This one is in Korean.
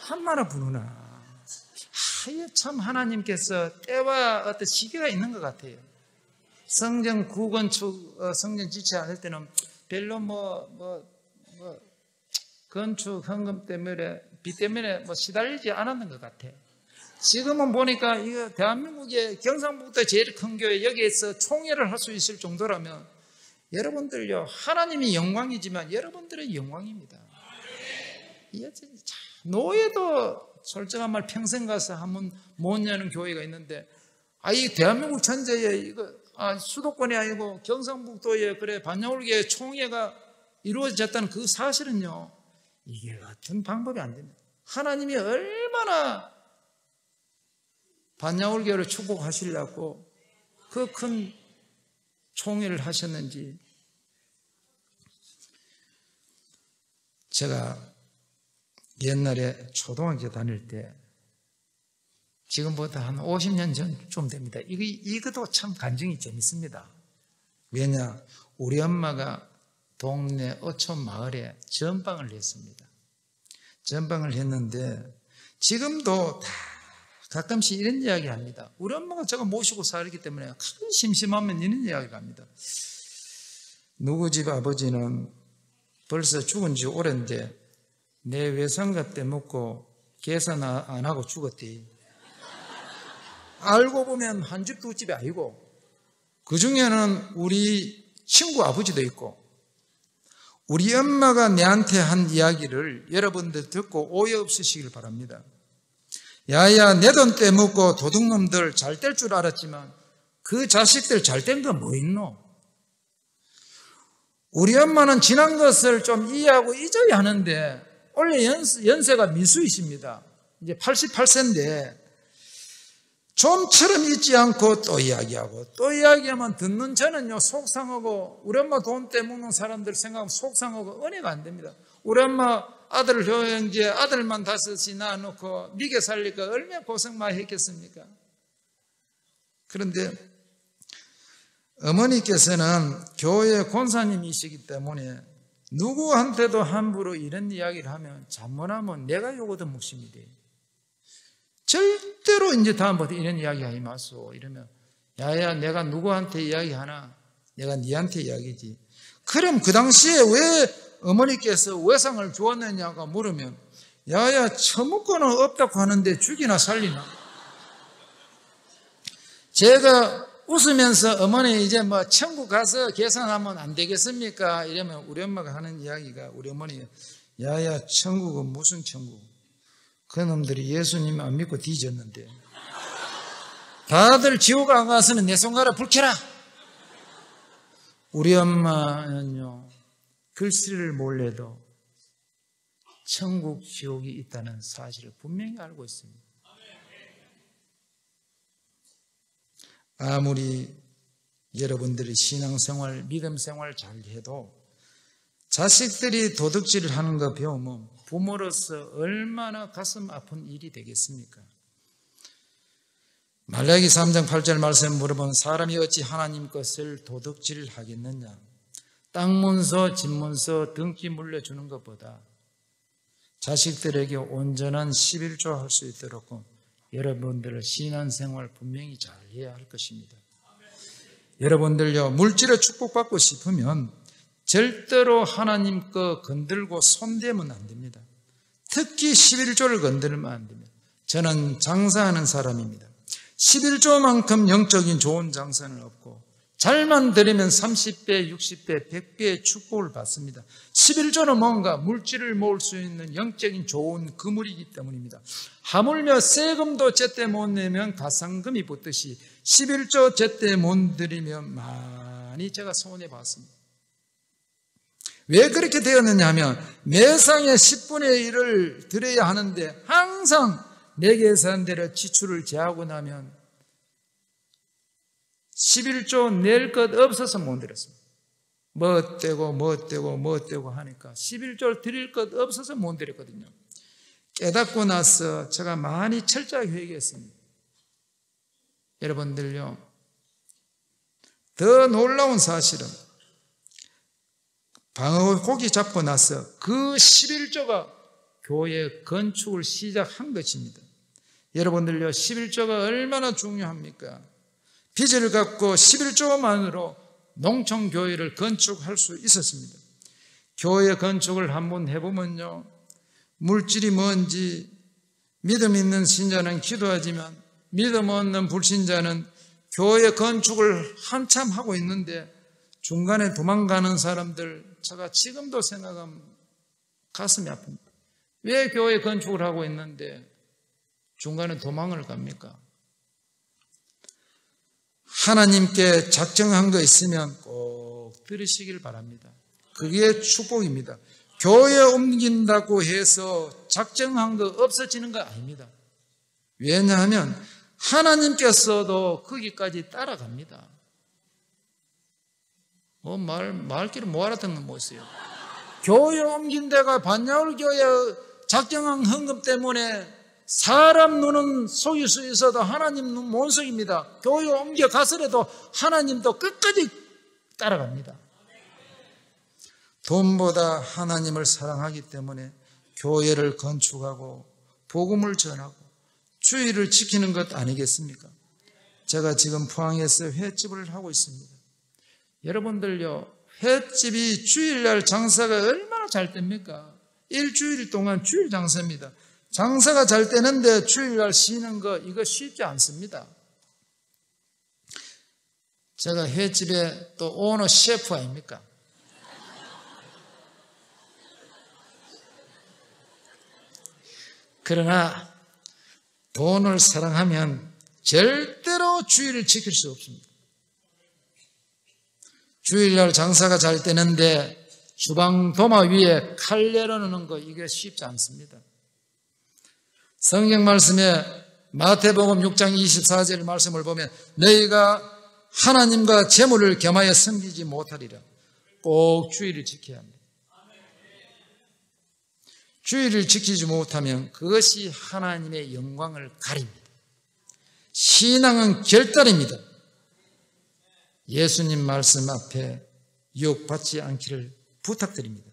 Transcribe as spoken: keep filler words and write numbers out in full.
한마나 부르나. 하여 참 하나님께서 때와 어떤 시기가 있는 것 같아요. 성전 구건축, 어, 성전 지체할 때는 별로 뭐, 뭐, 뭐, 건축 헌금 때문에, 비 때문에 뭐 시달리지 않았는 것 같아요. 지금은 보니까 이거 대한민국의 경상북도 제일 큰 교회 여기에서 총회를 할 수 있을 정도라면 여러분들요, 하나님이 영광이지만 여러분들의 영광입니다. 노예도 솔직한 말 평생 가서 한번 못 여는 교회가 있는데, 아, 이 대한민국 전체에 이거, 아, 수도권이 아니고 경상북도에 그래, 반야울교회 총회가 이루어졌다는 그 사실은요, 이게 어떤 방법이 안 됩니다. 하나님이 얼마나 반야울교회를 축복하시려고 그 큰 총회를 하셨는지. 제가 옛날에 초등학교 다닐 때, 지금보다 한 오십 년 전쯤 됩니다. 이거, 이것도 참 간증이 재밌습니다. 왜냐, 우리 엄마가 동네 어촌 마을에 전방을 했습니다. 전방을 했는데, 지금도 다 가끔씩 이런 이야기 합니다. 우리 엄마가 제가 모시고 살기 때문에 큰 심심하면 이런 이야기를 합니다. 누구 집 아버지는 벌써 죽은 지 오랜데 내 외상값 때 먹고 계산 안 하고 죽었대. 알고 보면 한 집 두 집이 아니고 그 중에는 우리 친구 아버지도 있고, 우리 엄마가 내한테 한 이야기를 여러분들 듣고 오해 없으시길 바랍니다. 야야, 내 돈 떼먹고 도둑놈들 잘 뗄 줄 알았지만 그 자식들 잘 뗀 거 뭐 있노? 우리 엄마는 지난 것을 좀 이해하고 잊어야 하는데 원래 연세가 미수이십니다. 이제 팔십팔 세인데 좀처럼 잊지 않고 또 이야기하고 또 이야기하면 듣는 저는요 속상하고, 우리 엄마 돈 떼먹는 사람들 생각하면 속상하고 은혜가 안 됩니다. 우리 엄마 아들 형제 아들만 다섯이 낳아놓고 미개 살리니까 얼마나 고생 많이 했겠습니까? 그런데 어머니께서는 교회 권사님이시기 때문에 누구한테도 함부로 이런 이야기를 하면 잘못하면 내가 요거도 묵심이 돼. 절대로 이제 다음부터 이런 이야기 하지 마소. 이러면 야야, 내가 누구한테 이야기하나? 내가 니한테 이야기지. 그럼 그 당시에 왜 어머니께서 외상을 주었느냐고 물으면 야야, 처먹고는 없다고 하는데 죽이나 살리나? 제가 웃으면서 어머니 이제 뭐 천국 가서 계산하면 안 되겠습니까? 이러면 우리 엄마가 하는 이야기가, 우리 어머니가 야야, 천국은 무슨 천국? 그놈들이 예수님 안 믿고 뒤졌는데 다들 지옥 안 가서는 내 손가락 불 켜라. 우리 엄마는요 글씨를 몰라도 천국 지옥이 있다는 사실을 분명히 알고 있습니다. 아무리 여러분들이 신앙생활, 믿음생활 잘 해도 자식들이 도둑질을 하는 거 배우면 부모로서 얼마나 가슴 아픈 일이 되겠습니까? 말라기 삼 장 팔 절 말씀 물어보면 사람이 어찌 하나님 것을 도둑질 하겠느냐? 땅 문서, 집 문서, 등기 물려주는 것보다 자식들에게 온전한 십일조 할 수 있도록 여러분들의 신앙생활 분명히 잘 해야 할 것입니다. 여러분들요, 물질을 축복받고 싶으면 절대로 하나님 거 건들고 손대면 안 됩니다. 특히 십일조를 건들면 안 됩니다. 저는 장사하는 사람입니다. 십일조만큼 영적인 좋은 장사는 없고 잘만 드리면 삼십 배, 육십 배, 백 배의 축복을 받습니다. 십일조는 뭔가 물질을 모을 수 있는 영적인 좋은 그물이기 때문입니다. 하물며 세금도 제때 못 내면 가상금이 붙듯이 십일조 제때 못 드리면 많이 제가 손해봤습니다. 왜 그렇게 되었느냐 하면 매상의 십분의 일을 드려야 하는데 항상 내 계산대로 지출을 제하고 나면 십일조 낼 것 없어서 못 드렸습니다. 뭐 떼고 뭐 떼고 뭐 떼고 하니까 십일조를 드릴 것 없어서 못 드렸거든요. 깨닫고 나서 제가 많이 철저하게 회개했습니다. 여러분들요, 더 놀라운 사실은 방어 고기 잡고 나서 그 십일조가 교회 건축을 시작한 것입니다. 여러분들요, 십일조가 얼마나 중요합니까? 빚을 갚고 십일조만으로 농촌교회를 건축할 수 있었습니다. 교회 건축을 한번 해보면요, 물질이 뭔지 믿음 있는 신자는 기도하지만 믿음 없는 불신자는 교회 건축을 한참 하고 있는데 중간에 도망가는 사람들, 제가 지금도 생각하면 가슴이 아픕니다. 왜 교회 건축을 하고 있는데 중간에 도망을 갑니까? 하나님께 작정한 거 있으면 꼭 들으시길 바랍니다. 그게 축복입니다. 교회 옮긴다고 해서 작정한 거 없어지는 거 아닙니다. 왜냐하면 하나님께서도 거기까지 따라갑니다. 뭐 말, 말귀를 뭐 알아듣는 건 뭐였어요? 교회 옮긴 데가 반야울 교회 작정한 헌금 때문에 사람 눈은 속일 수 있어도 하나님 눈 못 속입니다. 교회 옮겨 가서라도 하나님도 끝까지 따라갑니다. 돈보다 하나님을 사랑하기 때문에 교회를 건축하고 복음을 전하고 주의를 지키는 것 아니겠습니까? 제가 지금 포항에서 횟집을 하고 있습니다. 여러분들요, 횟집이 주일날 장사가 얼마나 잘 됩니까? 일주일 동안 주일 장사입니다. 장사가 잘 되는데 주일날 쉬는 거 이거 쉽지 않습니다. 제가 횟집에 또 오너 셰프 아닙니까? 그러나 돈을 사랑하면 절대로 주의를 지킬 수 없습니다. 주일날 장사가 잘 되는데 주방 도마 위에 칼 내려놓는 거 이게 쉽지 않습니다. 성경 말씀에 마태복음 육 장 이십사 절 말씀을 보면 너희가 하나님과 재물을 겸하여 섬기지 못하리라. 꼭 주의를 지켜야 합니다. 주의를 지키지 못하면 그것이 하나님의 영광을 가립니다. 신앙은 결단입니다. 예수님 말씀 앞에 유혹받지 않기를 부탁드립니다.